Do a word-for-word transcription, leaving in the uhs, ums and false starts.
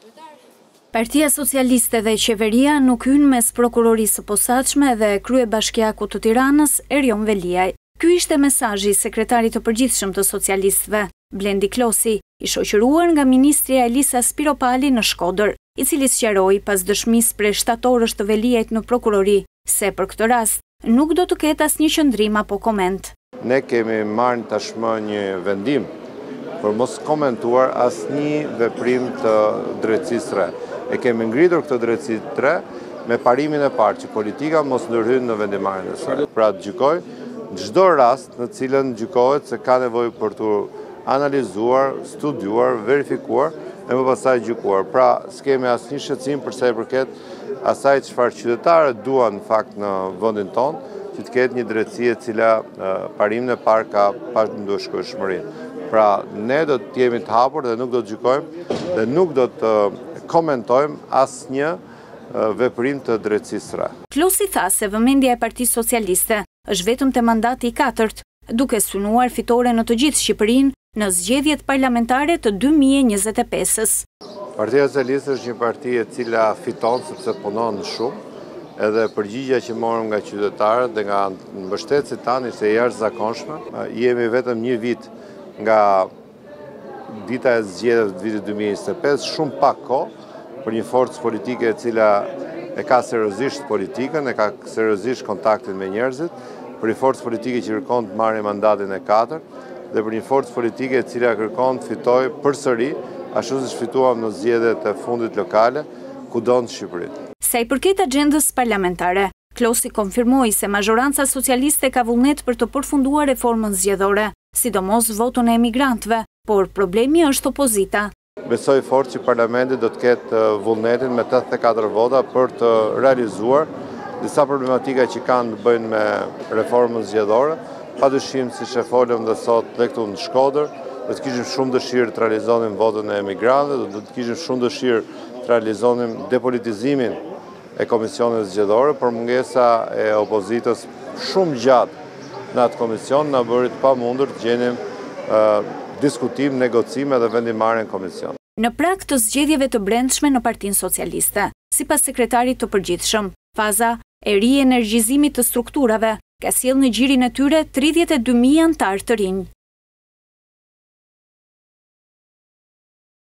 Partia Socialiste dhe qeveria nuk hynë mes prokurorisë së posaçme dhe kryebashkiakut të Tiranës, Erion Veliaj. Ky ishte mesazhi i sekretarit të përgjithshëm të socialistëve, Blendi Klosi, i shoqëruar nga ministrja Elisa Spiropali në Shkodër, i cili sqaroi pas dëshmisë prej shtatorësh të Veliajt në prokurori se për këtë rast nuk do të ketë asnjë qëndrim apo koment. Ne kemi marrë tashmë një vendim për mos komentuar asnjë veprim të drejtësisë re. E kemi ngritur këtë drejtësi tre me parimin e parë që politika mos ndërhyjë në vendimarrjen e saj. Pra të gjykoj çdo rast në cilën gjykohet se ka nevojë për të analizuar, studiuar, verifikuar e më pastaj gjykuar. Pra s'kemi asnjë shqetësim për sa i përket asaj çfarë qytetarët duan në fakt në vendin tonë, që të ketë një drejtësi e cila parimin e parë ka pashmendshmërinë. Pra ne do të jemi të hapur dhe nuk do të gjykojmë dhe nuk do të komentojmë asnjë veprim të drejtësisë re. Klosi tha se vëmendja e Partisë Socialiste është vetëm te mandati i katërt, duke synuar fitore në të gjithë Shqipërinë në zgjedhjet parlamentare të dy mijë e njëzet e pesës. Partia Socialiste është një parti e cila fiton sepse punon shumë, edhe përgjigja që morëm nga qytetarët dhe nga mbështetësit tanë ishte jashtëzakonshme. Jemi vetëm një vit nga dita e zgjedhjeve të vitit dy mijë e njëzet e pesë, shumë pak kohë për një forcë politike e cila e ka seriozisht politikën, e ka seriozisht kontaktin me njerëzit, për një forcë politike që kërkon të marrë mandatin e katërt dhe për një forcë politike e cila kërkon të fitojë përsëri, ashtu siç fituam në zgjedhjet e fundit lokale, kudo në Shqipëri. Sa i përket agjendës parlamentare, Klosi konfirmoi se mazhoranca socialiste ka vullnet për të përfunduar reformën zgjedhore, sidomos votën e emigrantëve, por problemi është opozita. Besoj fort që parlamenti do të ketë vullnetin me tetëdhjetë e katër vota për të realizuar disa problematika që kanë të bëjnë me reformën zgjedhore. Padyshim, siç e folëm dhe sot dhe këtu në Shkodër, do të kishim shumë dëshirë të realizonim votën e emigrantëve, do të kishim shumë dëshirë të realizonim depolitizimin e komisionit zgjedhore, por mungesa e opozitës shumë gjatë në atë komision na bëri të pamundur të gjenim uh, diskutim, negocime dhe vendimarrje në komision. Në prag të zgjedhjeve të brendshme në Partinë Socialiste, sipas sekretarit të përgjithshëm, faza e ri energjizimit të strukturave ka sjellë në gjirin e tyre tridhjetë e dy mijë anëtar të rinj.